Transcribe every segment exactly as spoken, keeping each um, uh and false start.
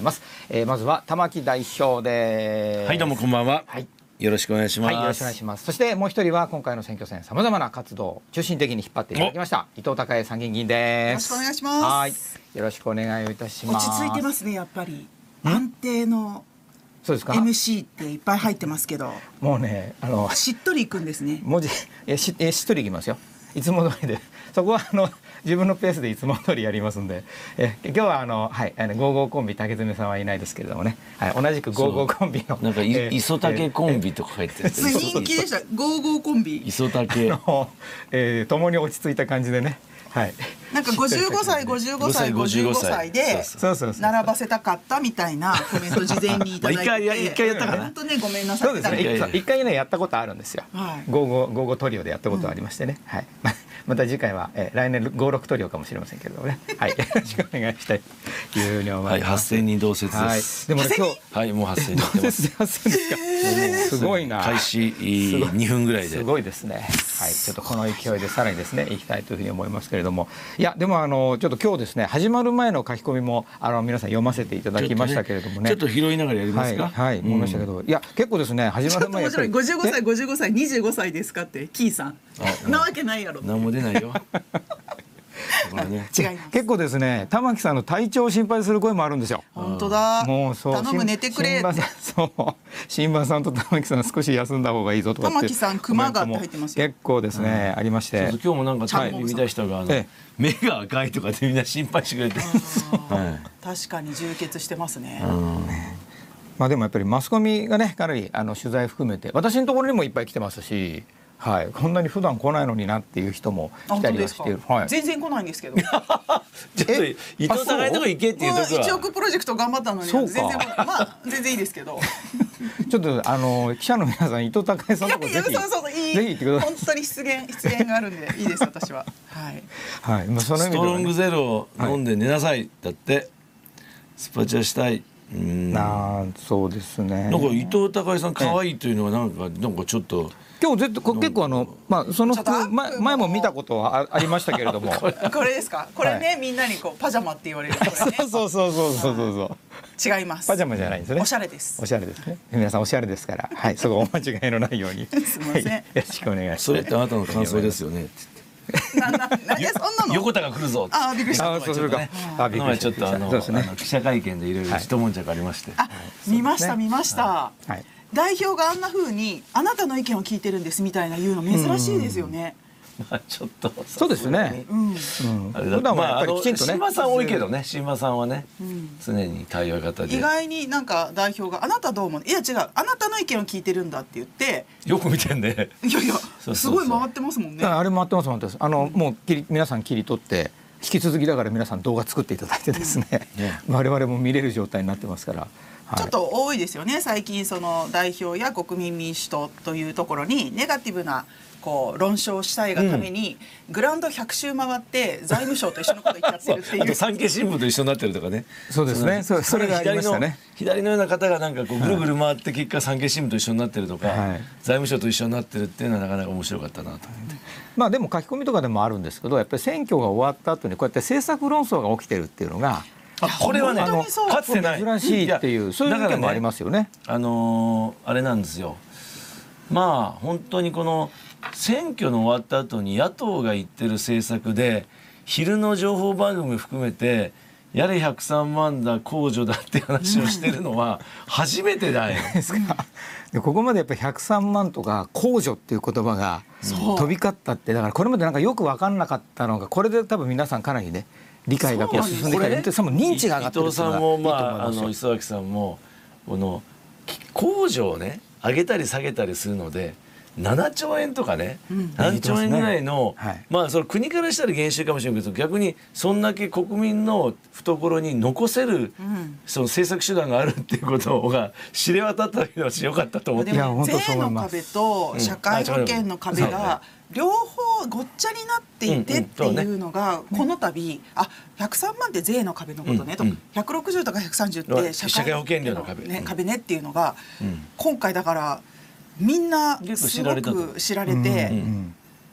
ます。えー、まずは玉木代表です。 はい、どうもこんばんは。 はい、 よろしくお願いします。 はい、よろしくお願いします。そしてもう一人は今回の選挙戦さまざまな活動を中心的に引っ張っていただきました伊藤孝恵参議院議員です。 よろしくお願いします。 はい、よろしくお願いをいたします。 落ち着いてますね、やっぱり安定のそうですか。 エムシー っていっぱい入ってますけど、 もうね、あのしっとりいくんですね。 文字えしえしっとりいきますよ。いつも通りで、そこはあの自分のペースでいつも通りやりますんで、え今日はあのはいあのゴーゴーコンビ竹爪さんはいないですけれどもね、はい、同じくゴーゴーコンビのなんかい、 えー磯竹コンビとか書いてる。 それ人気でした。ゴーゴーコンビ。 磯竹。 の、えー、共に落ち着いた感じでね、はい。 なんかごじゅうごさい、ごじゅうごさい、ごじゅうごさいでそうそうそう並ばせたかったみたいなコメント事前にいただいて、 まあ一回一回やったかな。 本当ね、ごめんなさい。 そうですね。 いやいや一回ねやったことあるんですよ。 はいゴーゴーゴーゴートリオでやったことありましてね。はい。また次回は、えー、来年ゴーロクトリオかもしれませんけれどもね。はい。よろしくお願いしたいというふうに思います。 はい、八千人同説はい。 です。 でもね今日はい、もう八千人やってます。 八千ですか。すごいな。 開始にふんぐらいで。 すごいですね。はい。ちょっとこの勢いでさらにですね、いきたいというふうに思いますけれども、いやでもあのちょっと今日ですね、始まる前の書き込みもあの皆さん読ませていただきましたけれどもね。 ちょっと拾いながらやりますか。 はい、はい、思いましたけど、いや結構ですね、始まる前やっぱりごじゅうごさい、ごじゅうごさい、にじゅうごさいですかってキーさん。なわけないやろ。 何も出ないよ。これね、 違います。 結構ですね、玉木さんの体調を心配する声もあるんですよ。 本当だ。 もうそう、 頼む寝てくれって。 そう、新馬さんと玉木さん少し休んだ方がいいぞとかって。 玉木さん熊がって入ってますよ。 結構ですね、ありまして。 今日もなんかテレビ見た人があの目が赤いとかでみんな心配してくれて。 確かに充血してますね。 まあでもやっぱりマスコミがね、かなりあの取材含めて私のところにもいっぱい来てますし。はい、こんなに普段来ないのになっていう人も来たりはしている。はい、 全然来ないんですけど。 ちょっと伊藤孝恵のとこ行けっていうところは。 一億プロジェクト頑張ったのに全然まあ全然いいですけど。 ちょっとあの記者の皆さん伊藤孝恵さんのとこぜひぜひ行ってください。本当に出現出現があるんでいいです私は。はいはい。まあその意味でストロングゼロ飲んで寝なさいだってスパチャしたい。うん。 ああそうですね。 なんか伊藤孝恵さん可愛いというのはなんかなんかちょっと。 今日結構あのまあその服前前も見たことはありましたけれども。 これですか。これねみんなにこうパジャマって言われる。 そうそうそうそうそうそう。 違います。 パジャマじゃないんですね。 おしゃれです。 おしゃれですね。皆さんおしゃれですから、はい、そこお間違いのないように。 すみません。よろしくお願いします。 それってあなたの感想ですよね。 なななえそんなの。 横田が来るぞ。 あびっくりした。 あそうするか。あびっくりした。 ちょっとあの記者会見でいろいろ一悶着ありまして。 あ見ました見ました。 はい。 代表があんな風にあなたの意見を聞いてるんですみたいな言うの珍しいですよね。 まあちょっとそうですね。 うん。 普段はやっぱりきちんとね。 新馬さん多いけどね。新馬さんはね常に対応方で。 意外になんか代表があなたどう思う。いや違うあなたの意見を聞いてるんだって言って。 よく見てんね。 いやいやすごい回ってますもんね。 あれ回ってます回ってます。あのもう切り皆さん切り取って。引き続きだから皆さん動画作っていただいてですね、うん、我々も見れる状態になってますから、 はい、ちょっと多いですよね最近その代表や国民民主党というところにネガティブなこう論証したいがために、うん、グラウンドひゃく周回って財務省と一緒のこと言っちゃってるっていう。 あと産経新聞と一緒になってるとかね。 そうですね。それそれがありましたね。 左のような方がなんかこうぐるぐる回って結果産経新聞と一緒になってるとか、はい、財務省と一緒になってるっていうのはなかなか面白かったなと思って。 まあでも書き込みとかでもあるんですけど、やっぱり選挙が終わった後にこうやって政策論争が起きてるっていうのが、 あこれはねあのかつてない珍しいっていうそういう意見もありますよね。 あのあれなんですよ。まあ本当にこの選挙の終わった後に野党が言ってる政策で昼の情報番組含めてやれひゃくさんまんだ控除だって話をしてるのは初めてだよ。 ですか。でここまでやっぱりひゃくさんまんとか控除っていう言葉が飛び交ったって、だからこれまでなんかよく分かんなかったのがこれで多分皆さんかなりね理解がこう進んできたり、ね、その認知が上がってるっていうのがいいと思いますよ。 伊藤さんもまああの磯崎さんもこの控除をね上げたり下げたりするのでななちょうえんとかね、うん、ななちょうえんぐらいの、はい、まあその国からしたら減収かもしれないけど逆にそんだけ国民の懐に残せる、うん、その政策手段があるっていうことが知れ渡ったのは良かったと思って。 でも税の壁と社会保険の壁が両方ごっちゃになっていてっていうのがこの度あひゃくさんまんって税の壁のことねとひゃくろくじゅうとかひゃくさんじゅうって社会保険料の壁ね壁ねっていうのが今回だからみんなすごく知られて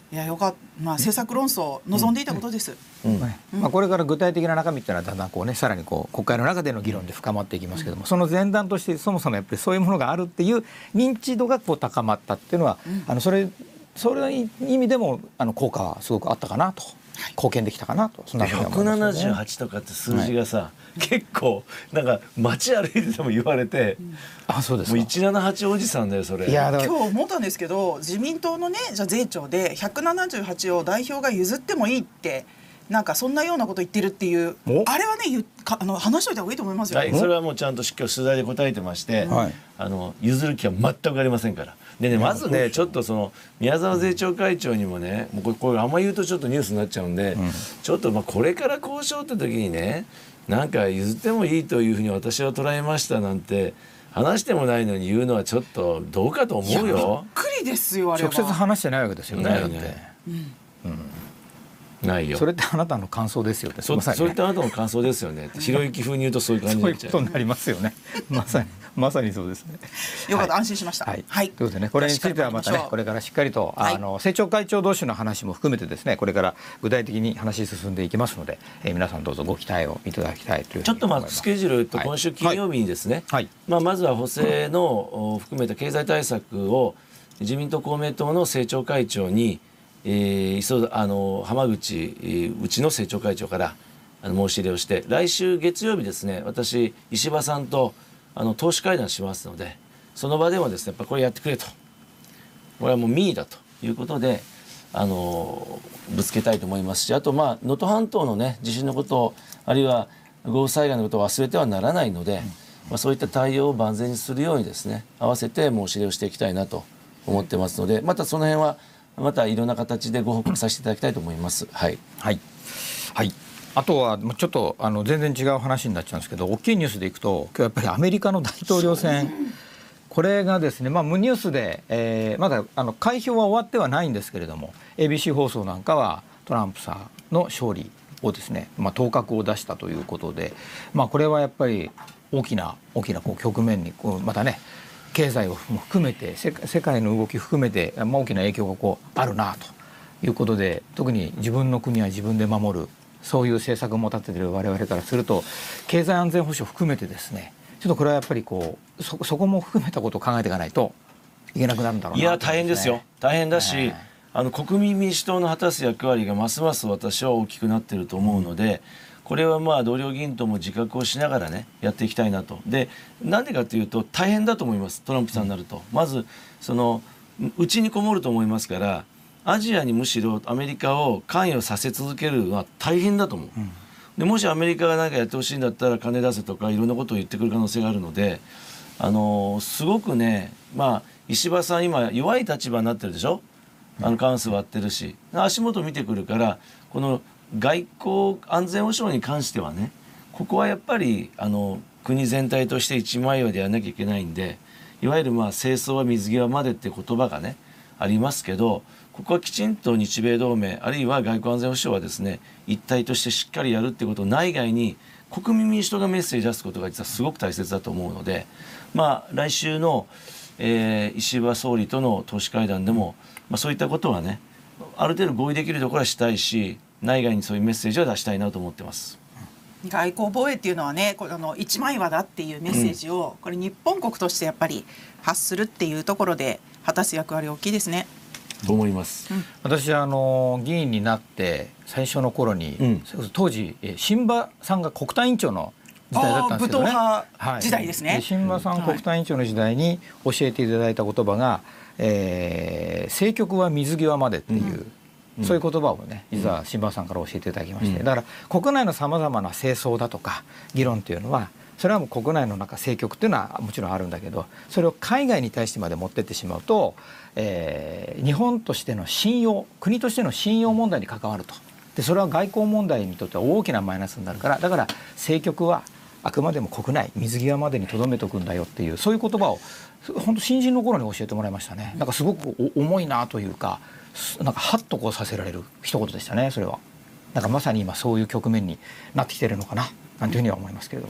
いやよかった、まあ、政策論争望んでいたことです。 まあこれから具体的な中身っていうのはだんだんこうねさらにこう国会の中での議論で深まっていきますけども、その前段としてそもそもやっぱりそういうものがあるっていう認知度がこう高まったっていうのは、あのそれそれの意味でもあの効果はすごくあったかなと。貢献できたかなと。そんなふうに思いますね。 ひゃくななじゅうはちとかって数字がさ、はい、結構なんか街歩いてても言われて、うん、 あそうですか。 もういちななはちおじさんだよそれ。 いや今日思ったんですけど、自民党のねじゃあ税調でひゃくななじゅうはちを代表が譲ってもいいってなんかそんなようなこと言ってるっていう、あれはねゆかあの話しといた方がいいと思いますよ。 はい、それはもうちゃんと今日取材で答えてまして、うん、あの譲る気は全くありませんから。でね、まずねちょっとその宮沢税調会長にもね、もうこれ、これあんま言うとちょっとニュースになっちゃうんで、うん、ちょっとまあこれから交渉って時にね、なんか譲ってもいいというふうに私は捉えましたなんて話してもないのに言うのはちょっとどうかと思うよ。 びっくりですよあれは。 直接話してないわけですよね。 ないね。うんうん、ないよ。 それってあなたの感想ですよね。 そ, ねそれってあなたの感想ですよね。ひろゆき風に言うとそういう感じになっちゃう。 そういうことになりますよね。まさに。まさにそうですね。 よかった、はい、安心しました。 はい。はい、ということでね、これについてはまたね、これからしっかりと、はい、あの政調会長同士の話も含めてですね、これから具体的に話進んでいきますので、えー、皆さんどうぞご期待をいただきたいという。 ちょっとまあスケジュールと今週金曜日にですね、はいはい、まあまずは補正の、うん、含めた経済対策を自民党公明党の政調会長に、えー、あの浜口うちの政調会長からあの申し入れをして、来週月曜日ですね、私石破さんとあの党首会談しますので、その場でもですねやっぱこれやってくれと、これはもう民意だということであのぶつけたいと思いますし、あとまあ能登半島のね地震のことを、あるいは豪雨災害のことを忘れてはならないので、まあ、そういった対応を万全にするようにですね合わせて申し入れをしていきたいなと思ってますので、またその辺はまたいろんな形でご報告させていただきたいと思います。はい、 はいはい、あとはちょっとあの全然違う話になっちゃうんですけど、大きいニュースでいくと今日やっぱりアメリカの大統領選、これがですね、まあ、無ニュースで、えー、まだあの開票は終わってはないんですけれども エービーシー 放送なんかはトランプさんの勝利をですね、まあ、当確を出したということで、まあ、これはやっぱり大きな大きなこう局面にこうまたね経済を含めて世界の動き含めて、まあ、大きな影響がこうあるなということで、特に自分の国は自分で守る、そういう政策も立てている我々からすると経済安全保障を含めてですね、ちょっとこれはやっぱりこう そ, そこも含めたことを考えていかないといけなくなるんだろうなと、ね、 いや大変ですよ、大変だし、えー、あの国民民主党の果たす役割がますます私は大きくなっていると思うので、これはまあ同僚議員とも自覚をしながらねやっていきたいなと。でなんでかというと大変だと思います。トランプさんになるとまずその内にこもると思いますから、アジアにむしろアメリカを関与させ続けるのは大変だと思う、うん、でもしアメリカが何かやってほしいんだったら金出せとかいろんなことを言ってくる可能性があるので、あのー、すごくね、まあ石破さん今弱い立場になってるでしょ、あの過半数割ってるし足元見てくるから、この外交安全保障に関してはね、ここはやっぱりあの国全体として一枚岩でやらなきゃいけないんで、いわゆるまあ政争は水際までって言葉がねありますけど、ここはきちんと日米同盟あるいは外交安全保障はですね一体としてしっかりやるってことを内外に国民民主党がメッセージ出すことが実はすごく大切だと思うので、まあ来週の、えー、石破総理との党首会談でも、まあ、そういったことはねある程度合意できるところはしたいし、内外にそういうメッセージを出したいなと思ってます。 外交防衛っていうのはね、これあの一枚岩だっていうメッセージを、うん、これ日本国としてやっぱり発するっていうところで果たす役割大きいですね。 と思います、うん、 私あの議員になって最初の頃に、うん、当時榛葉さんが国対委員長の時代だったんですけどね、 武闘派時代ですね、 はい、榛葉さん国対委員長の時代に教えていただいた言葉が、えー、政局は水際までっていう、うん、そういう言葉をね実は榛葉さんから教えていただきまして、うん、だから国内のさまざまな政争だとか議論っていうのはそれはもう国内の中政局っていうのはもちろんあるんだけど、それを海外に対してまで持ってってしまうと、えー、日本としての信用、国としての信用問題に関わると。でそれは外交問題にとっては大きなマイナスになるから、だから政局はあくまでも国内水際までにとどめとくんだよっていう、そういう言葉を本当新人の頃に教えてもらいましたね。なんかすごく重いなというか、なんかハッとこうさせられる一言でしたね。それはなんかまさに今そういう局面になってきてるのかななんていうふうには思いますけれども。